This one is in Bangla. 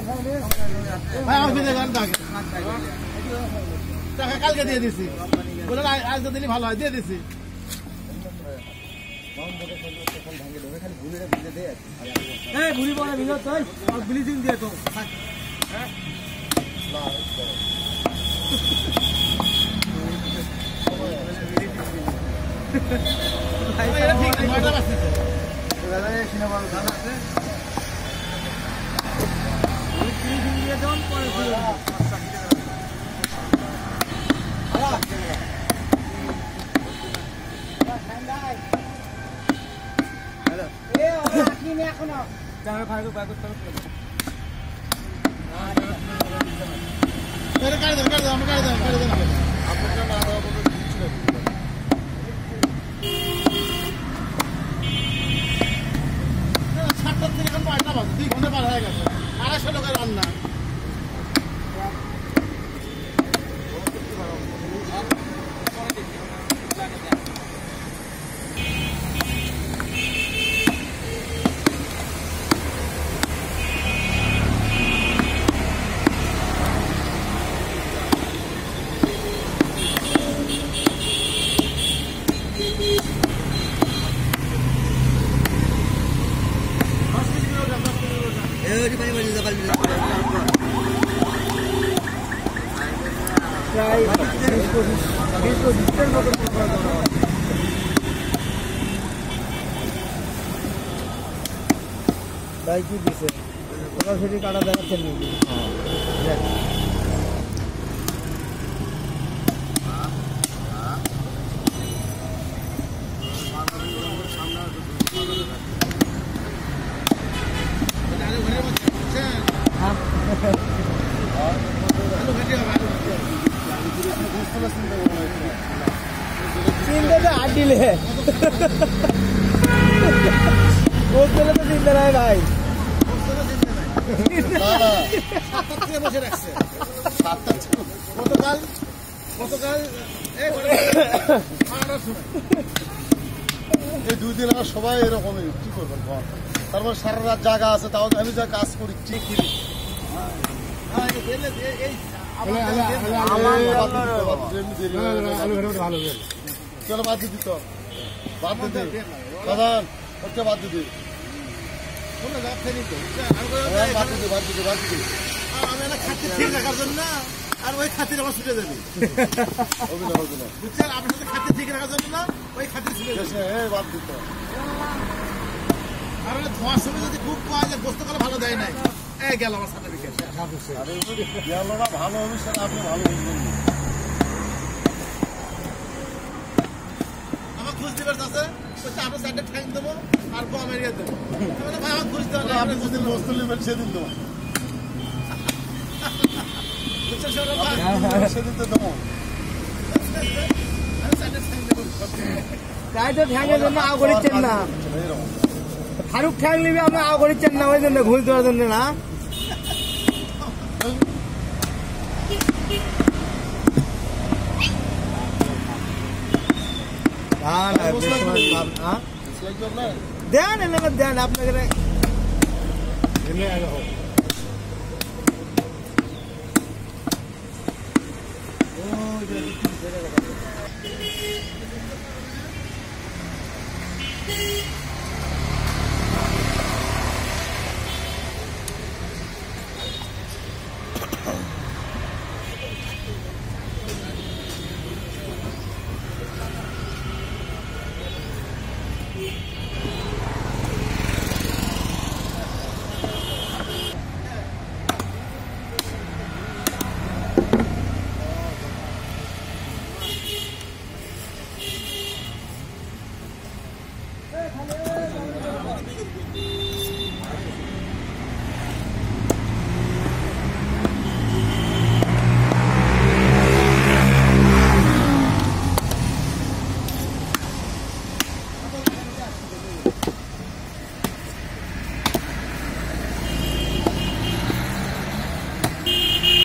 ভাই আমার বিদে গান টাকা কালকে দিয়ে দিছি বলে আজ দিলে ভালো হয় দিয়ে দিছি ভুলি পরে ভিজো তুই ব্লিচিং দিয়ে তো ভাই কি দিছে ওরা সেটি কাটা দেখাচ্ছেন নাকি আটিলে তো চিন্তা নাই ভাই বসে রাখছে এই 2 দিন আমার সবাই এরকমই কি করবেন তারপর সারা রাত জায়গা আছে তাও আমি যা কাজ করি ঠিক চলো বাদ দিত বাদ দিতে প্রধান ওকে বাদ দিতে আর ওই খাতির আমার ছুটে যাবে বুঝছেন আপনার সাথে খাতির ঠিক রাখার জন্য না ওই খাতির ছুটে যাবে বাদ দিত আর ধোয়ার সময় যদি খুব পাওয়া যায় গোস্ত করে ভালো দেয় নাই গেল আমার সাথে গেল না ভালো অনুষ্ঠান আপনি ভালো আমার খুশ দিবার আছে আপনার সাইডে ঠ্যাং দেবো আর কম এরিয়া দেবো ভাই আমার খুশ দেওয়া আপনি যেদিন বস্তু নেবেন সেদিন দেবো সেদিন তো দেবো তাই তো ঠ্যাংয়ের জন্য আও করিচ্ছেন না ফারুক ঠ্যাং নিবি আপনি আও করিচ্ছেন না ওই জন্য ঘুষ দেওয়ার জন্য না দেন দেন আপনাকে Hey,